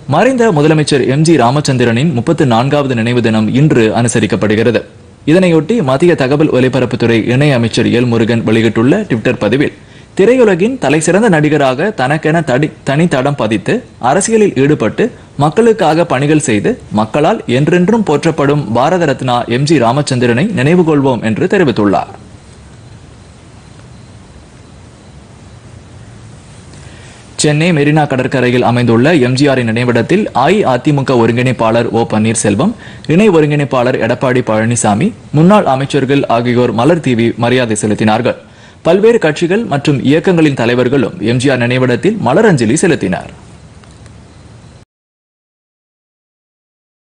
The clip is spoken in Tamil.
மறைந்த முதலமைச்சர் எம்.ஜி. ராமச்சந்திரனின் 34வது நினைவு தினம் இன்று அனுசரிக்கப்படுகிறது. இதனையொட்டி மத்திய தகவல் ஒலிபரப்புத்துறை இணை அமைச்சர் எல். முருகன் வெளியிட்டுள்ள ட்விட்டர் பதிவில், திரையுலகின் தலைசிறந்த நடிகராக தனக்கென தனி தடம் பதித்து அரசியலில் ஈடுபட்டு மக்களுக்காக பணிகள் செய்து மக்களால் என்றென்றும் போற்றப்படும் பாரத ரத்னா எம்.ஜி. ராமச்சந்திரனை நினைவு கொள்வோம் என்று தெரிவித்துள்ளார். சென்னை மெரினா கடற்கரையில் அமைந்துள்ள எம்ஜிஆரின் நினைவிடத்தில் அஇஅதிமுக ஒருங்கிணைப்பாளர் ஓ. பன்னீர்செல்வம், இணை ஒருங்கிணைப்பாளர் எடப்பாடி பழனிசாமி, முன்னாள் அமைச்சர்கள் ஆகியோர் மலர் தூவி மரியாதை செலுத்தினார்கள். பல்வேறு கட்சிகள் மற்றும் இயக்கங்களின் தலைவர்களும் எம்ஜிஆர் நினைவிடத்தில் மலரஞ்சலி செலுத்தினர்.